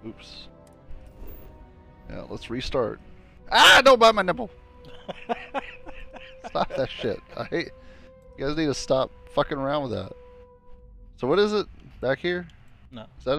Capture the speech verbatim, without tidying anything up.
Oops. Yeah, let's restart. Ah, don't bite my nipple. Stop that shit. I hate. You guys need to stop fucking around with that. So what is it back here? No. Is that